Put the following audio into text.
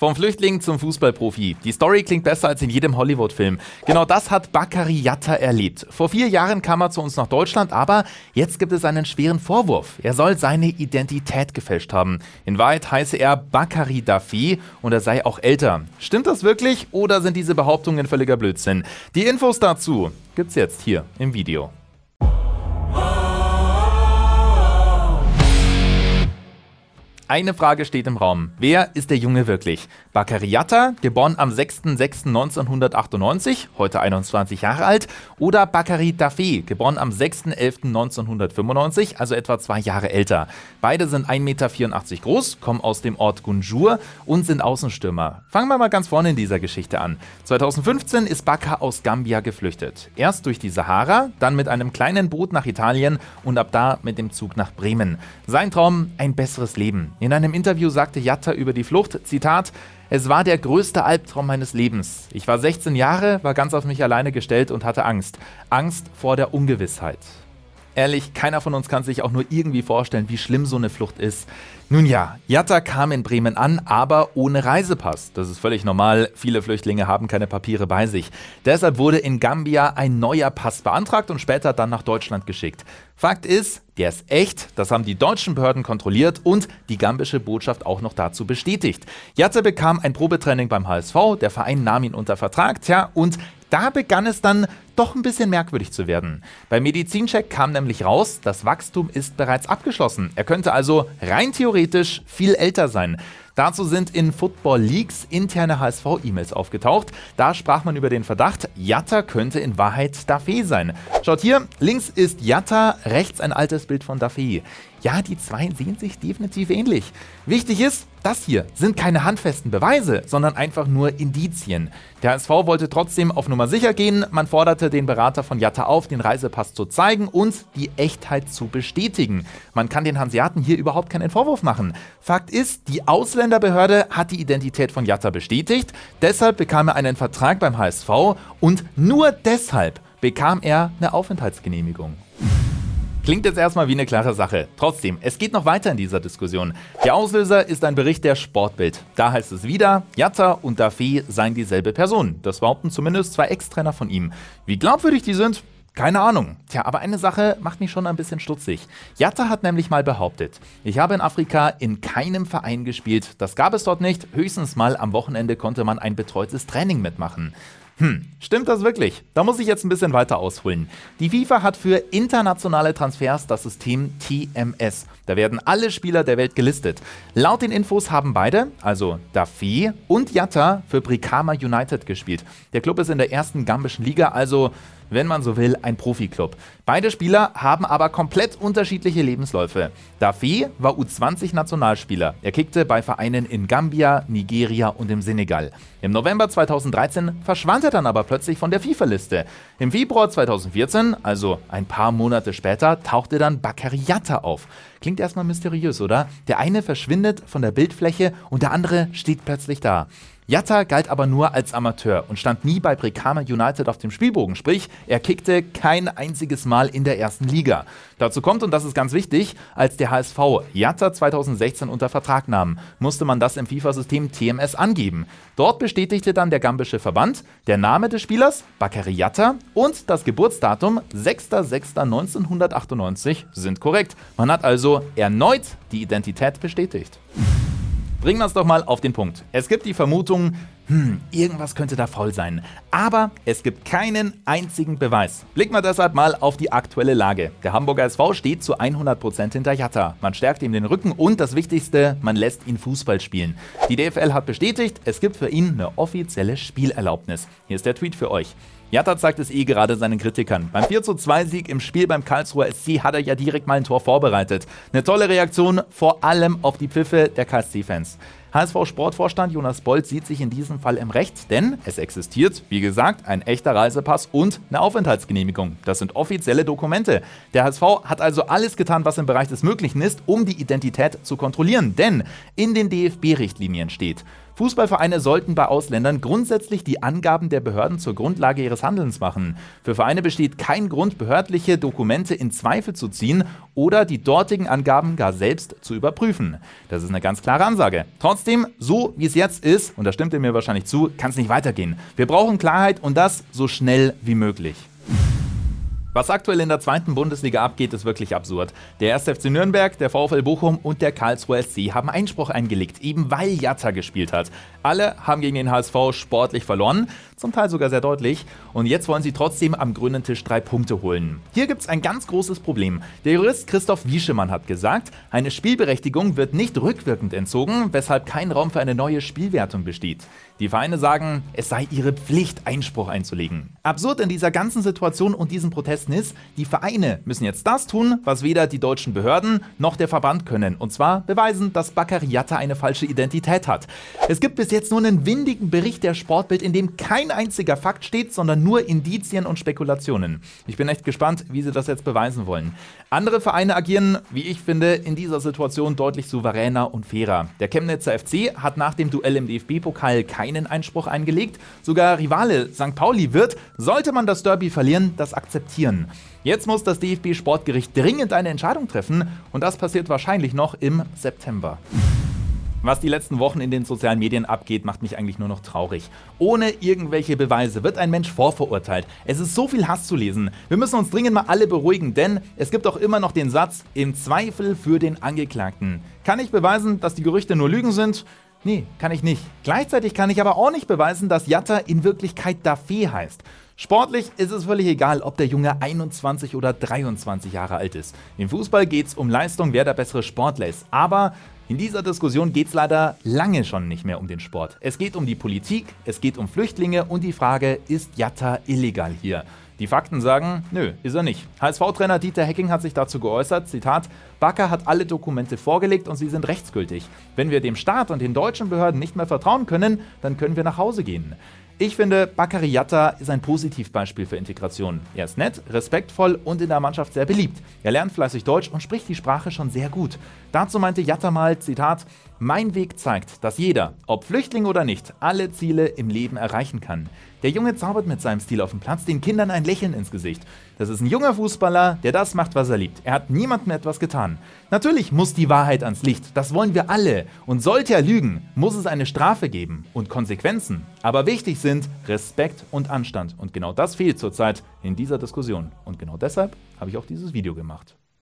Vom Flüchtling zum Fußballprofi. Die Story klingt besser als in jedem Hollywood-Film. Genau das hat Bakary Yatta erlebt. Vor 4 Jahren kam er zu uns nach Deutschland, aber jetzt gibt es einen schweren Vorwurf. Er soll seine Identität gefälscht haben. In Wahrheit heiße er Bakary Daffé und er sei auch älter. Stimmt das wirklich oder sind diese Behauptungen völliger Blödsinn? Die Infos dazu gibt's jetzt hier im Video. Eine Frage steht im Raum. Wer ist der Junge wirklich? Bakary Yatta, geboren am 6.6.1998, heute 21 Jahre alt, oder Bakary Daffé, geboren am 6.11.1995, also etwa 2 Jahre älter. Beide sind 1,84 Meter groß, kommen aus dem Ort Gunjur und sind Außenstürmer. Fangen wir mal ganz vorne in dieser Geschichte an. 2015 ist Baka aus Gambia geflüchtet. Erst durch die Sahara, dann mit einem kleinen Boot nach Italien und ab da mit dem Zug nach Bremen. Sein Traum, ein besseres Leben. In einem Interview sagte Yatta über die Flucht, Zitat, „Es war der größte Albtraum meines Lebens. Ich war 16 Jahre, war ganz auf mich alleine gestellt und hatte Angst. Angst vor der Ungewissheit." Ehrlich, keiner von uns kann sich auch nur irgendwie vorstellen, wie schlimm so eine Flucht ist. Nun ja, Yatta kam in Bremen an, aber ohne Reisepass. Das ist völlig normal, viele Flüchtlinge haben keine Papiere bei sich. Deshalb wurde in Gambia ein neuer Pass beantragt und später dann nach Deutschland geschickt. Fakt ist, der ist echt, das haben die deutschen Behörden kontrolliert und die gambische Botschaft auch noch dazu bestätigt. Yatta bekam ein Probetraining beim HSV, der Verein nahm ihn unter Vertrag, und da begann es dann doch ein bisschen merkwürdig zu werden. Beim Medizincheck kam nämlich raus, das Wachstum ist bereits abgeschlossen. Er könnte also rein theoretisch viel älter sein. Dazu sind in Football Leaks interne HSV-E-Mails aufgetaucht. Da sprach man über den Verdacht, Yatta könnte in Wahrheit Daffé sein. Schaut hier, links ist Yatta, rechts ein altes Bild von Daffé. Ja, die zwei sehen sich definitiv ähnlich. Wichtig ist, das hier sind keine handfesten Beweise, sondern einfach nur Indizien. Der HSV wollte trotzdem auf Nummer sicher gehen. Man forderte den Berater von Yatta auf, den Reisepass zu zeigen und die Echtheit zu bestätigen. Man kann den Hanseaten hier überhaupt keinen Vorwurf machen. Fakt ist, die Ausländerbehörde hat die Identität von Yatta bestätigt. Deshalb bekam er einen Vertrag beim HSV und nur deshalb bekam er eine Aufenthaltsgenehmigung. Klingt jetzt erstmal wie eine klare Sache. Trotzdem, es geht noch weiter in dieser Diskussion. Der Auslöser ist ein Bericht der Sportbild. Da heißt es wieder, Yatta und Daffé seien dieselbe Person. Das behaupten zumindest 2 Ex-Trainer von ihm. Wie glaubwürdig die sind? Keine Ahnung. Aber eine Sache macht mich schon ein bisschen stutzig. Yatta hat nämlich mal behauptet, ich habe in Afrika in keinem Verein gespielt. Das gab es dort nicht. Höchstens mal am Wochenende konnte man ein betreutes Training mitmachen. Stimmt das wirklich? Da muss ich jetzt ein bisschen weiter ausholen. Die FIFA hat für internationale Transfers das System TMS. Da werden alle Spieler der Welt gelistet. Laut den Infos haben beide, also Daffé und Yatta, für Brikama United gespielt. Der Club ist in der 1. gambischen Liga, also, wenn man so will, ein Profiklub. Beide Spieler haben aber komplett unterschiedliche Lebensläufe. Daffé war U20-Nationalspieler. Er kickte bei Vereinen in Gambia, Nigeria und im Senegal. Im November 2013 verschwand er dann aber plötzlich von der FIFA-Liste. Im Februar 2014, also ein paar Monate später, tauchte dann Bakary Yatta auf. Klingt erstmal mysteriös, oder? Der eine verschwindet von der Bildfläche und der andere steht plötzlich da. Yatta galt aber nur als Amateur und stand nie bei Brikama United auf dem Spielbogen, sprich, er kickte kein einziges Mal in der 1. Liga. Dazu kommt, und das ist ganz wichtig, als der HSV Yatta 2016 unter Vertrag nahm, musste man das im FIFA-System TMS angeben. Dort bestätigte dann der gambische Verband, der Name des Spielers, Bakary Yatta, und das Geburtsdatum 6.6.1998 sind korrekt. Man hat also erneut die Identität bestätigt. Bringen wir es doch mal auf den Punkt. Es gibt die Vermutung, irgendwas könnte da faul sein. Aber es gibt keinen einzigen Beweis. Blicken wir deshalb mal auf die aktuelle Lage. Der Hamburger SV steht zu 100% hinter Yatta. Man stärkt ihm den Rücken und das Wichtigste, man lässt ihn Fußball spielen. Die DFL hat bestätigt, es gibt für ihn eine offizielle Spielerlaubnis. Hier ist der Tweet für euch. Yatta zeigt es gerade seinen Kritikern. Beim 4:2-Sieg im Spiel beim Karlsruher SC hat er ja direkt mal ein Tor vorbereitet. Eine tolle Reaktion, vor allem auf die Pfiffe der KSC-Fans. HSV-Sportvorstand Jonas Bold sieht sich in diesem Fall im Recht, denn es existiert, wie gesagt, ein echter Reisepass und eine Aufenthaltsgenehmigung. Das sind offizielle Dokumente. Der HSV hat also alles getan, was im Bereich des Möglichen ist, um die Identität zu kontrollieren. Denn in den DFB-Richtlinien steht, Fußballvereine sollten bei Ausländern grundsätzlich die Angaben der Behörden zur Grundlage ihres Handelns machen. Für Vereine besteht kein Grund, behördliche Dokumente in Zweifel zu ziehen oder die dortigen Angaben gar selbst zu überprüfen. Das ist eine ganz klare Ansage. Trotzdem, so wie es jetzt ist, und da stimmt ihr mir wahrscheinlich zu, kann es nicht weitergehen. Wir brauchen Klarheit und das so schnell wie möglich. Was aktuell in der 2. Bundesliga abgeht, ist wirklich absurd. Der 1. FC Nürnberg, der VfL Bochum und der Karlsruher SC haben Einspruch eingelegt, eben weil Jatta gespielt hat. Alle haben gegen den HSV sportlich verloren, zum Teil sogar sehr deutlich. Und jetzt wollen sie trotzdem am grünen Tisch 3 Punkte holen. Hier gibt es ein ganz großes Problem. Der Jurist Christoph Wieschemann hat gesagt, eine Spielberechtigung wird nicht rückwirkend entzogen, weshalb kein Raum für eine neue Spielwertung besteht. Die Vereine sagen, es sei ihre Pflicht, Einspruch einzulegen. Absurd in dieser ganzen Situation und diesen Protesten ist, die Vereine müssen jetzt das tun, was weder die deutschen Behörden noch der Verband können. Und zwar beweisen, dass Bakary Jatta eine falsche Identität hat. Es gibt bis jetzt nur einen windigen Bericht der Sportbild, in dem kein einziger Fakt steht, sondern nur Indizien und Spekulationen. Ich bin echt gespannt, wie sie das jetzt beweisen wollen. Andere Vereine agieren, wie ich finde, in dieser Situation deutlich souveräner und fairer. Der Chemnitzer FC hat nach dem Duell im DFB-Pokal keinen Einspruch eingelegt. Sogar Rivale St. Pauli wird, sollte man das Derby verlieren, das akzeptieren. Jetzt muss das DFB-Sportgericht dringend eine Entscheidung treffen und das passiert wahrscheinlich noch im September. Was die letzten Wochen in den sozialen Medien abgeht, macht mich eigentlich nur noch traurig. Ohne irgendwelche Beweise wird ein Mensch vorverurteilt. Es ist so viel Hass zu lesen. Wir müssen uns dringend mal alle beruhigen, denn es gibt auch immer noch den Satz, im Zweifel für den Angeklagten. Kann ich beweisen, dass die Gerüchte nur Lügen sind? Nee, kann ich nicht. Gleichzeitig kann ich aber auch nicht beweisen, dass Jatta in Wirklichkeit Daffé heißt. Sportlich ist es völlig egal, ob der Junge 21 oder 23 Jahre alt ist. Im Fußball geht es um Leistung, wer der bessere Sportler ist. Aber in dieser Diskussion geht es leider lange schon nicht mehr um den Sport. Es geht um die Politik, es geht um Flüchtlinge und die Frage, ist Jatta illegal hier? Die Fakten sagen, nö, ist er nicht. HSV-Trainer Dieter Hecking hat sich dazu geäußert, Zitat, Bakker hat alle Dokumente vorgelegt und sie sind rechtsgültig. Wenn wir dem Staat und den deutschen Behörden nicht mehr vertrauen können, dann können wir nach Hause gehen. Ich finde, Bakary Jatta ist ein Positivbeispiel für Integration. Er ist nett, respektvoll und in der Mannschaft sehr beliebt. Er lernt fleißig Deutsch und spricht die Sprache schon sehr gut. Dazu meinte Jatta mal, Zitat, mein Weg zeigt, dass jeder, ob Flüchtling oder nicht, alle Ziele im Leben erreichen kann. Der Junge zaubert mit seinem Stil auf dem Platz den Kindern ein Lächeln ins Gesicht. Das ist ein junger Fußballer, der das macht, was er liebt. Er hat niemandem etwas getan. Natürlich muss die Wahrheit ans Licht, das wollen wir alle. Und sollte er lügen, muss es eine Strafe geben und Konsequenzen. Aber wichtig sind Respekt und Anstand. Und genau das fehlt zurzeit in dieser Diskussion. Und genau deshalb habe ich auch dieses Video gemacht.